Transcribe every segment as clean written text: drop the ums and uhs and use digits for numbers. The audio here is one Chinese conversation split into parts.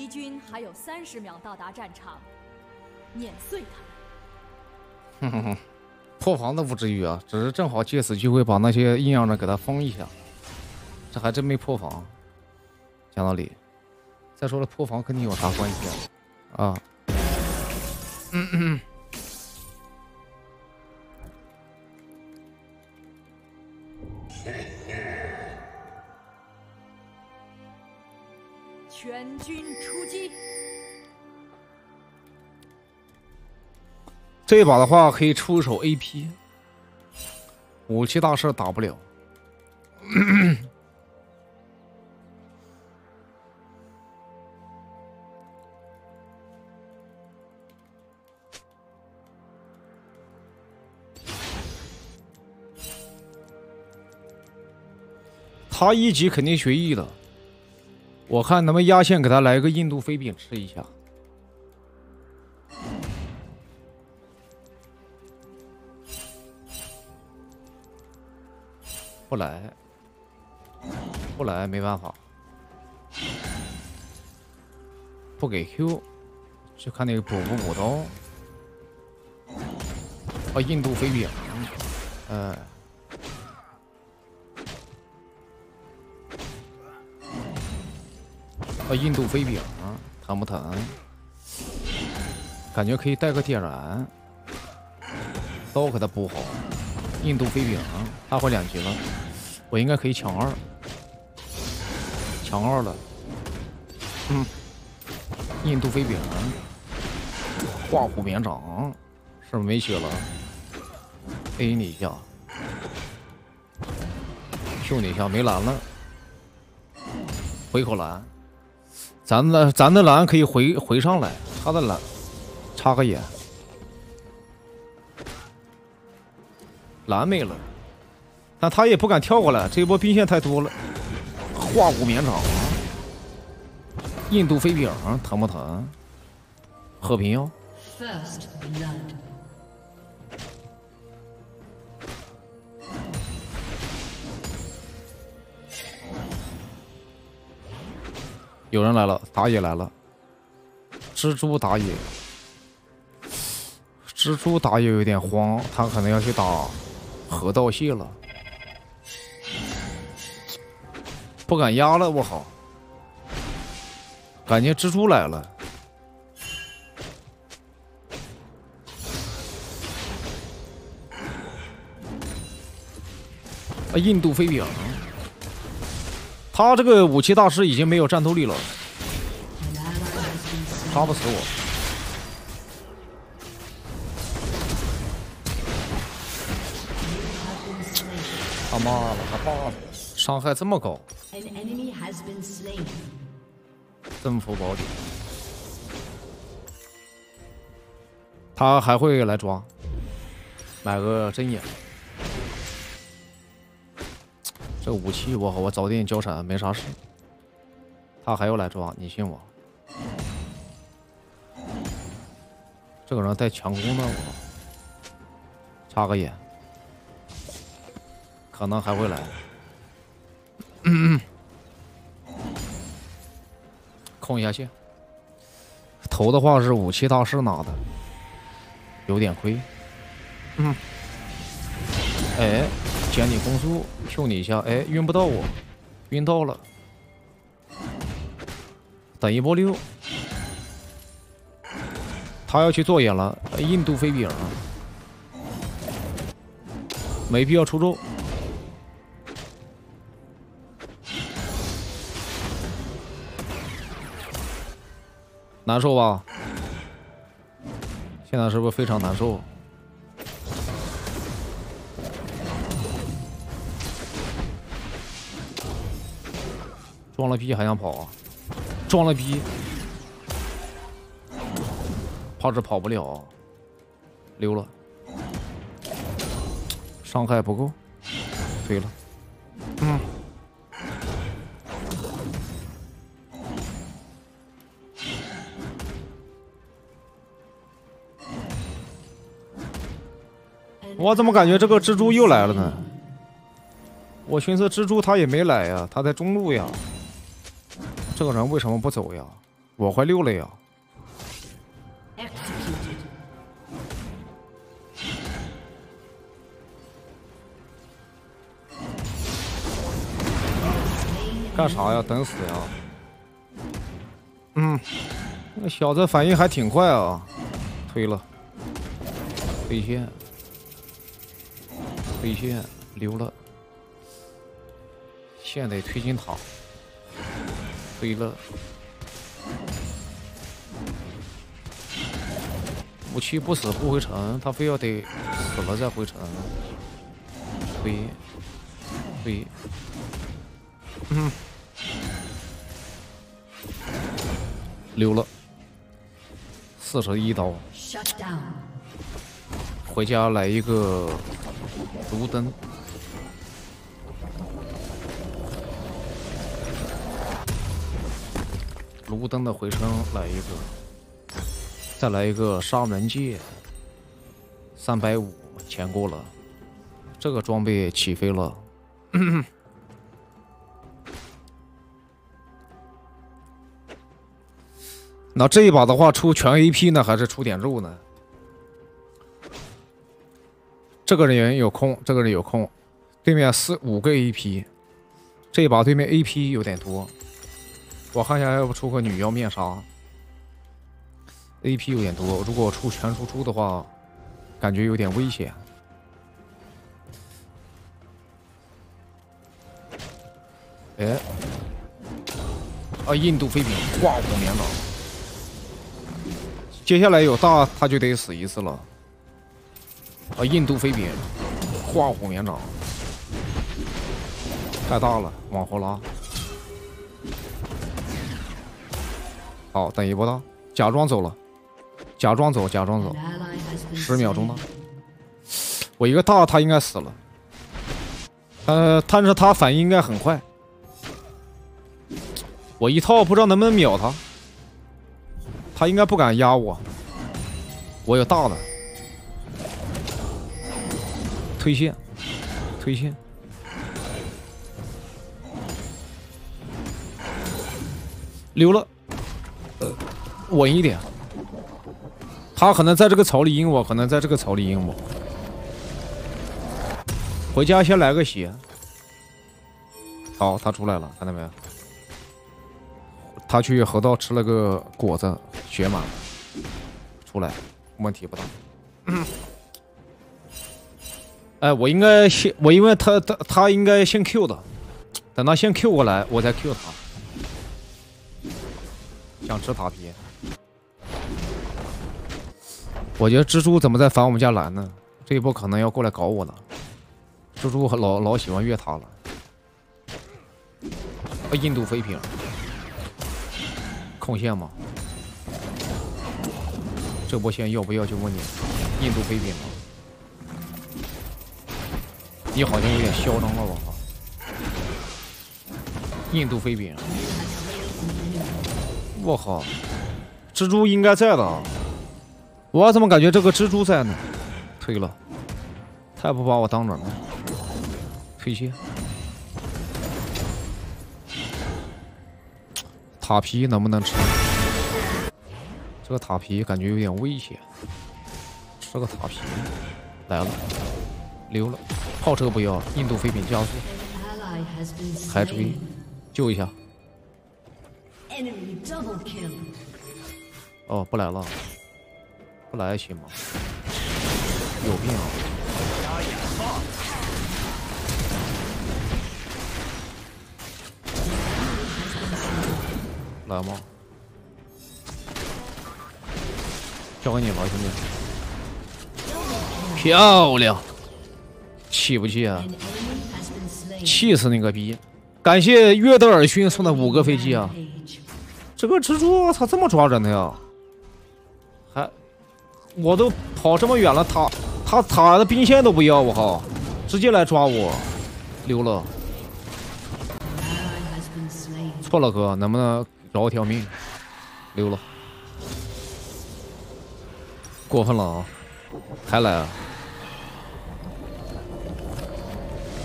敌军还有30秒到达战场，碾碎他们。 哼哼哼，破防都不至于啊，只是正好借此机会把那些阴阳人给他封一下，这还真没破防。讲道理，再说了，破防跟你有啥关系啊？啊， 全军出击！ 这把的话可以出手 AP， 武器大师打不了。他1级肯定学艺的，我看能不能压线给他来个印度飞饼吃一下。不来，不来，没办法，不给 Q， 就看那个补不补刀。啊，印度飞饼，啊，印度飞饼，疼不疼？感觉可以带个点燃，刀给他补好。印度飞饼，他会2级了，我应该可以抢2，抢2了。印度飞饼，画虎绵掌，是不是没血了 ？A 你一下，秀你一下，没蓝了，回口蓝。咱的蓝可以回上来，他的蓝插个眼，蓝没了，但他也不敢跳过来，这一波兵线太多了。画骨绵掌，印度飞饼，疼不疼？和平药。有人来了，打野来了，蜘蛛打野，蜘蛛打野有点慌，他可能要去打河道系了，不敢压了，我靠，感觉蜘蛛来了，啊，印度飞饼。他这个武器大师已经没有战斗力了，杀不死我。他妈了，他爸了，伤害这么高，增幅宝典，他还会来抓，买个针眼。这个武器我早点交闪没啥事，他还要来抓，你信我？这个人带强攻的，我插个眼，可能还会来。控一下线，头的话是武器大师拿的，有点亏。哎。减你攻速，秀你一下，哎，晕不到我，晕到了，等一波6，他要去做眼了，印度飞饼，没必要出咒，难受吧？现在是不是非常难受？装了逼还想跑啊？装了逼，怕是跑不了，溜了，伤害不够，对了，我怎么感觉这个蜘蛛又来了呢？我寻思蜘蛛他也没来呀，他在中路呀。这个人为什么不走呀？ 我快溜了呀！干啥呀？等死呀！那小子反应还挺快啊！推了，推线，推线，溜了，线得推进塔，推了。 武器不死不回城，他非要得死了再回城。推，溜了，41刀。回家来一个卢登，卢登的回声来一个。 再来一个杀人戒，350钱过了，这个装备起飞了。那这一把的话，出全 AP 呢，还是出点肉呢？这个人有空，这个人有空，对面5个 AP， 这一把对面 AP 有点多，我看一下要不出个女妖面纱。 AP 有点多，如果出全输出的话，感觉有点危险。哎，啊，印度飞饼化虎绵掌，接下来有大他就得死一次了。啊，印度飞饼化虎绵掌太大了，往后拉。好，等一波大，假装走了。 假装走，假装走，10秒钟呢。我一个大，他应该死了。但是他反应应该很快。我一套不知道能不能秒他，他应该不敢压我。我有大的，推线，推线，溜了，稳一点。 他可能在这个草里阴我，可能在这个草里阴我。回家先来个血。好，他出来了，看到没有？他去河道吃了个果子，血满了，出来，问题不大。哎，我应该先，我因为他应该先 Q 的，等他先 Q 过来，我再 Q 他。想吃塔皮。 我觉得蜘蛛怎么在烦我们家蓝呢？这一波可能要过来搞我了。蜘蛛老喜欢越塔了。印度飞瓶，控线吗？这波线要不要就问你。印度飞瓶吗？你好像有点嚣张了，我靠！印度飞瓶，我靠！蜘蛛应该在的。 我怎么感觉这个蜘蛛在呢？推了，太不把我当人了。推线，塔皮能不能吃？这个塔皮感觉有点危险。吃个塔皮，来了，溜了，炮车不要，印度飞饼加速，还追，救一下。哦，不来了。 不来行吗？有病啊！来吗？交给你了，兄弟。漂亮！气不气啊？气死你个逼！感谢约德尔逊送的5个飞机啊！这个蜘蛛，我操，这么抓人的呀？ 我都跑这么远了，他的兵线都不要，我靠，直接来抓我，溜了。错了哥，能不能饶我条命？溜了，过分了啊！还来啊！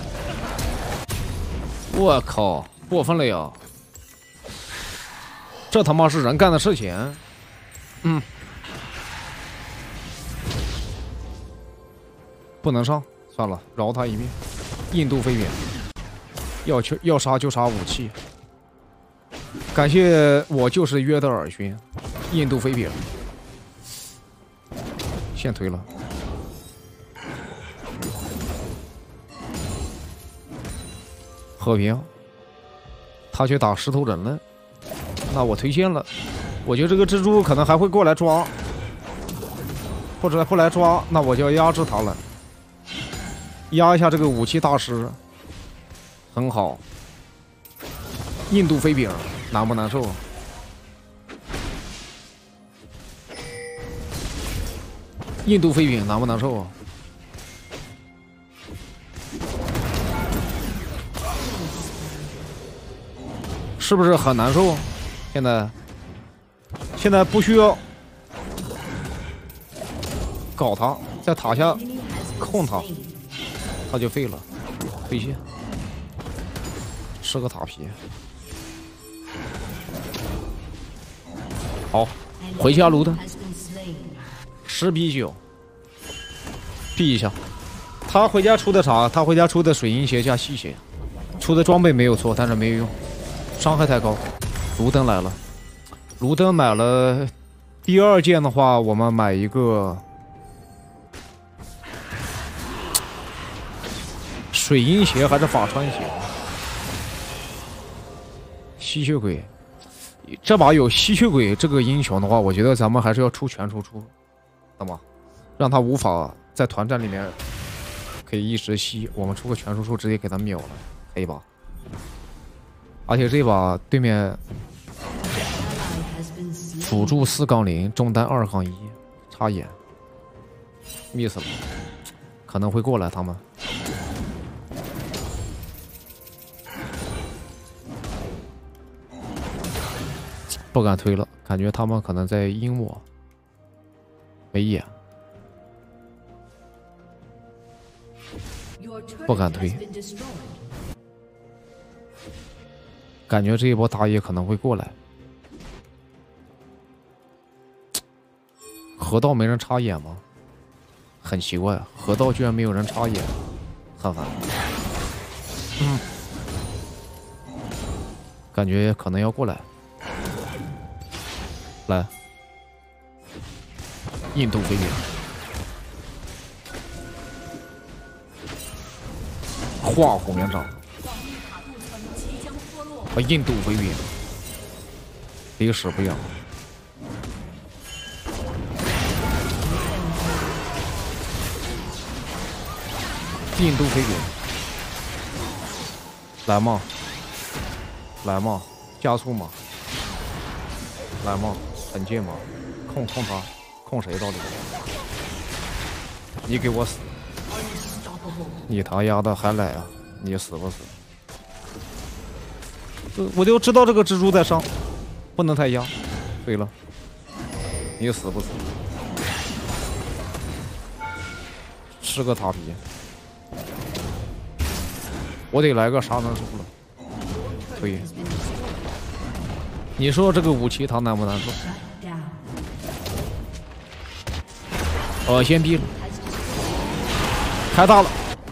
我靠，过分了呀！ 这他妈是人干的事情。不能上，算了，饶他一命。印度飞扁，要杀就杀武器。感谢我就是约德尔勋，印度飞扁，先推了。和平，他去打石头人了，那我推线了。我觉得这个蜘蛛可能还会过来抓，或者不来抓，那我就要压制他了。压一下这个武器大师，很好。印度飞饼难不难受？印度飞饼难不难受啊？是不是很难受？现在不需要搞他，在塔下控他，他就废了，飞线，吃个塔皮。好，回家卢的10比9，避一下。他回家出的啥？他回家出的水银鞋加吸血，出的装备没有错，但是没有用，伤害太高。卢登来了，卢登买了第2件的话，我们买一个水银鞋还是法穿鞋？吸血鬼。这把有吸血鬼这个英雄的话，我觉得咱们还是要出全输出，懂吗？让他无法在团战里面可以一直吸，我们出个全输出直接给他秒了，可以吧？而且这把对面辅助4-0，中单2-1，插眼，miss了，可能会过来他们。不敢推了，感觉他们可能在阴我，没眼，不敢推，感觉这一波打野可能会过来。河道没人插眼吗？很奇怪，河道居然没有人插眼，很烦。感觉可能要过来。来，印度飞饼，化火绵掌，印度飞饼，历史不一样。印度飞饼，来嘛，来嘛，加速嘛，来嘛。很近吗？控他，控谁到底？你给我死！你他丫的还来啊？你死不死？我就知道这个蜘蛛在上，不能太压。对了，你死不死？吃个塔皮，我得来个杀能术了。对。你说这个武器他难不难受？先逼了，开大了，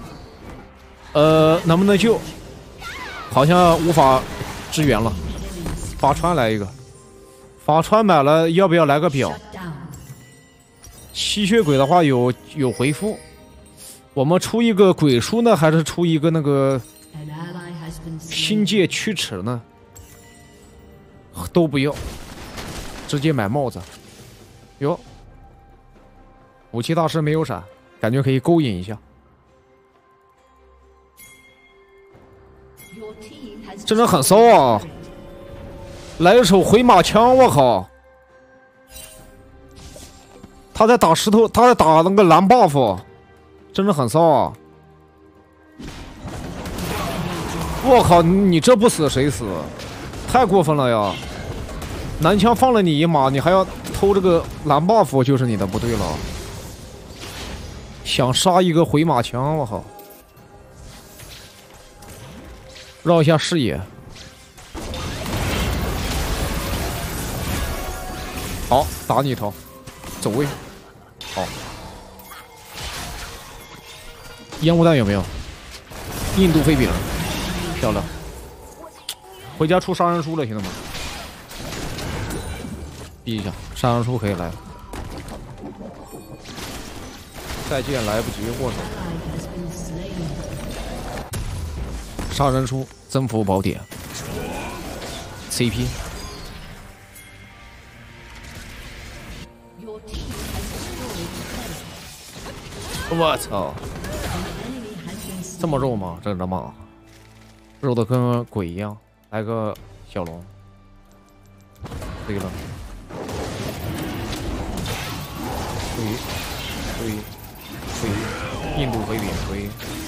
能不能救？好像无法支援了。法川来一个，法川买了，要不要来个表？吸血鬼的话有回复，我们出一个鬼书呢，还是出一个那个星界驱驰呢？都不要，直接买帽子。哟，武器大师没有闪，感觉可以勾引一下。真的很骚啊！来一手回马枪，我靠！他在打石头，他在打那个蓝 buff， 真的很骚啊！我靠，你这不死谁死？太过分了呀！男枪放了你一马，你还要偷这个蓝 buff， 就是你的不对了。想杀一个回马枪，我靠！绕一下视野， 好，打你一套，走位。好，烟雾弹有没有？印度飞饼，漂亮。回家出杀人书了，兄弟们。逼一下，杀人书可以来了。再见来不及，握手。杀人书，增幅宝典 ，CP。我操！这么肉吗？这他妈肉的跟鬼一样。来个小龙，对了，推，印度飞饼推，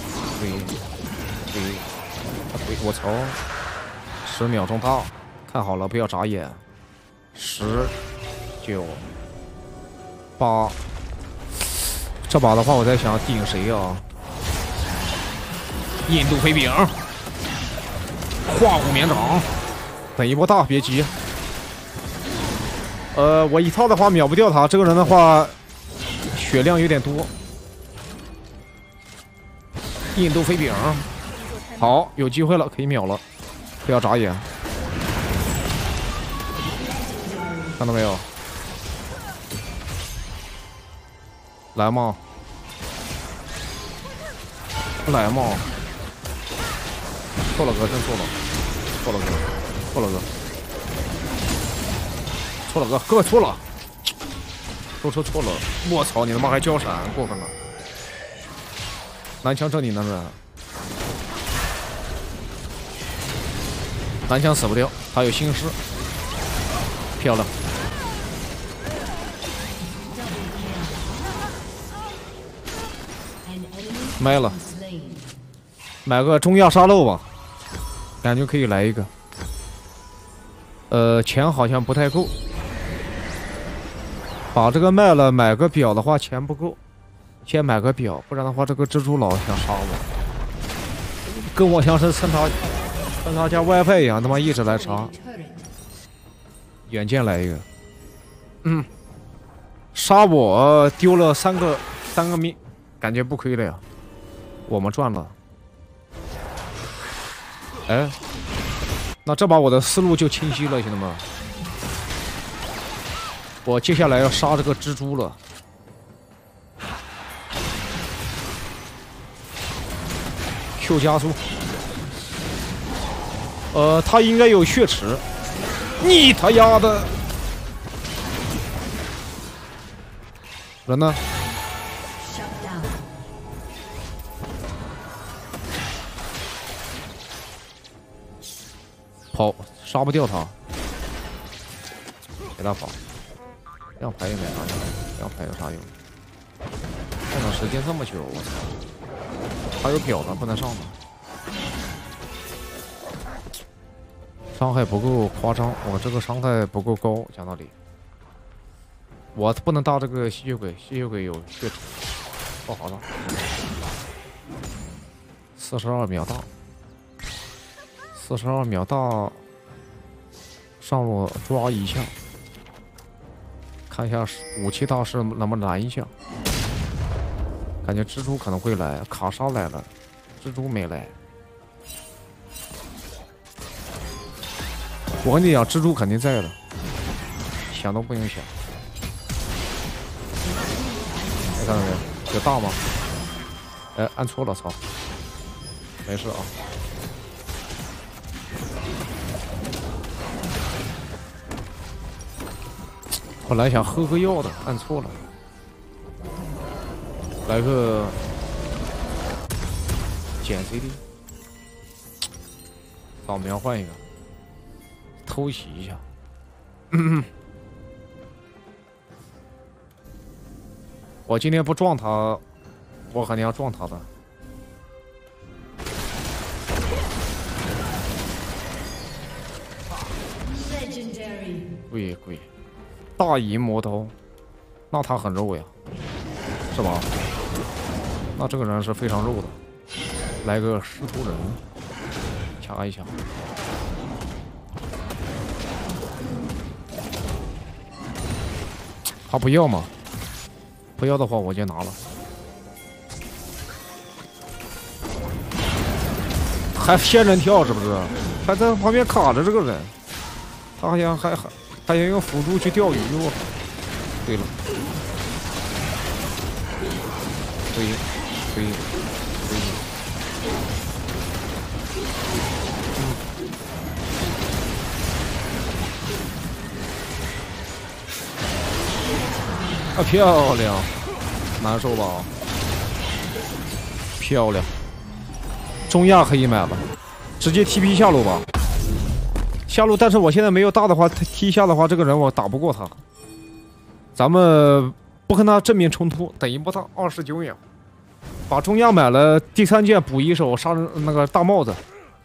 我操！10秒钟到，看好了，不要眨眼。10、9、8，这把的话，我在想顶谁啊？印度飞饼。化骨绵掌，等一波大，别急。我一套的话秒不掉他，这个人的话血量有点多。印度飞饼，好，有机会了，可以秒了，不要眨眼。看到没有？来嘛，来嘛。错了哥，真错了，错了哥，各位错了，都说错了，我操，你他妈还交闪，过分了！蓝枪这里呢是，蓝枪死不掉，他有心师，漂亮。卖了，买个中亚沙漏吧。感觉可以来一个，钱好像不太够，把这个卖了，买个表的话钱不够，先买个表，不然的话这个蜘蛛老想杀我，跟我像是蹭他家 WiFi 一样，他妈一直来杀。远见来一个，杀我丢了三个命，感觉不亏了呀，我们赚了。哎，那这把我的思路就清晰了，兄弟们。我接下来要杀这个蜘蛛了。Q 加速。他应该有血池。你他丫的！人呢？跑，杀不掉他，给他跑。这样排也没啥用，这样排有啥用？上的时间这么久，我操！还有表呢，不能上吗？伤害不够夸张，我这个伤害不够高，讲道理。我不能打这个吸血鬼，吸血鬼有血池。不好了，42秒大。42秒大，上路抓一下，看一下武器大师能不能拦一下。感觉蜘蛛可能会来，卡莎来了，蜘蛛没来。我跟你讲，蜘蛛肯定在的，想都不用想。你看到没有？有大吗？哎，按错了，操！没事啊。本来想喝个药的，按错了。来个减 CD， 扫描换一个，偷袭一下。我今天不撞他，我肯定要撞他的。贵。大银魔刀，那他很肉呀，是吧？那这个人是非常肉的。来个师徒人，掐一下。 他不要吗？不要的话我就拿了。还仙人跳是不是？还在旁边卡着这个人，他好像还想用辅助去钓鱼哦。对了，对。啊，漂亮，难受吧？漂亮，中亚可以买了，直接 TP 下路吧。下路，但是我现在没有大的话，T 下的话，这个人我打不过他。咱们不跟他正面冲突，等一波他29秒，把中亚买了，第3件补一手杀人那个大帽子，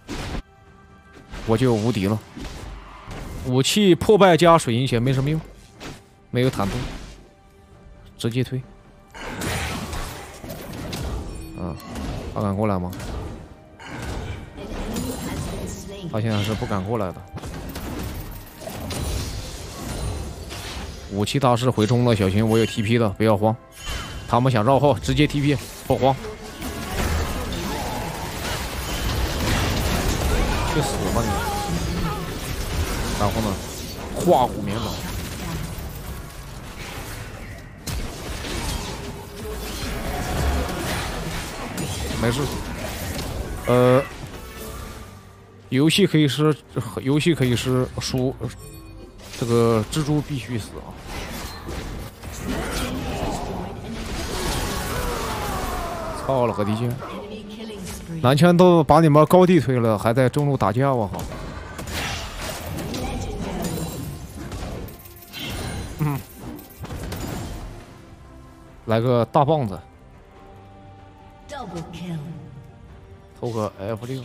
我就无敌了。武器破败加水银鞋没什么用，没有坦度。直接推，他敢过来吗？他现在是不敢过来的。武器大师回冲了，小心我有 TP 的，不要慌。他们想绕后，直接 TP， 不慌。去死吧你！然后呢，化骨绵掌。没事，游戏可以是输，这个蜘蛛必须死啊！操了个地劲！蓝枪都把你们高地推了，还在中路打架，我靠！来个大棒子。投个 F6，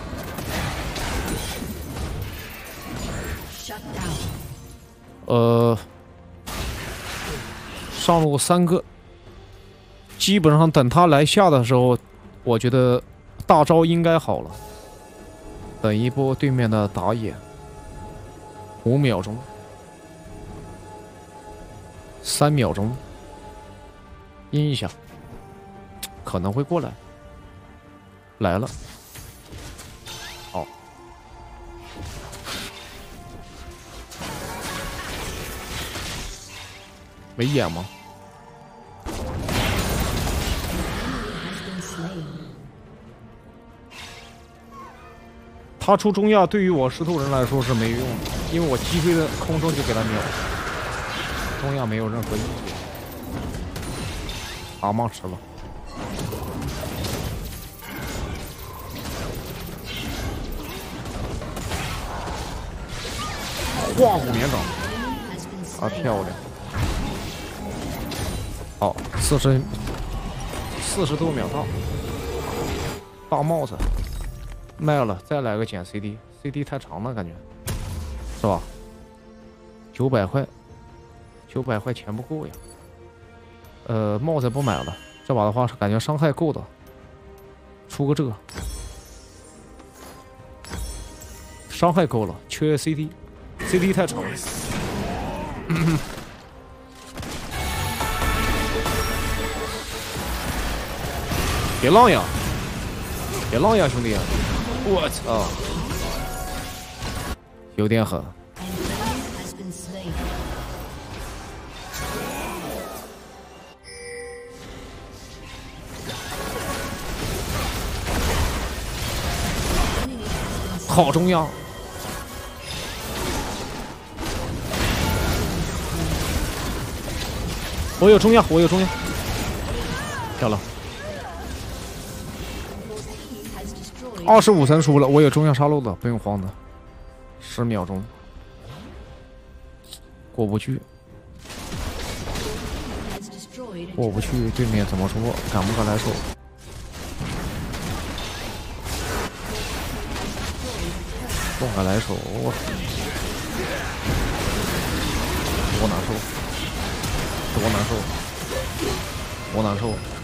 上路3个，基本上等他来下的时候，我觉得大招应该好了。等一波对面的打野，5秒钟，3秒钟，阴一下，可能会过来。来了，好，没眼吗？他出中亚对于我石头人来说是没用的，因为我击飞的空中就给他秒，中亚没有任何意义。阿玛吃了。化骨绵掌啊，漂亮！好，40多秒到，大帽子卖了，再来个捡 CD 太长了，感觉是吧？900块，900块钱不够呀。帽子不买了，这把的话感觉伤害够的，出个这个，伤害够了，缺 CD 太长了。别浪呀！别浪呀，兄弟！我操，有点狠。好中央！我有中央，漂亮。25层输了，我有中央杀戮的，不用慌的。10秒钟，过不去，对面怎么说？敢不敢来手？不敢来手，多难受，多难受。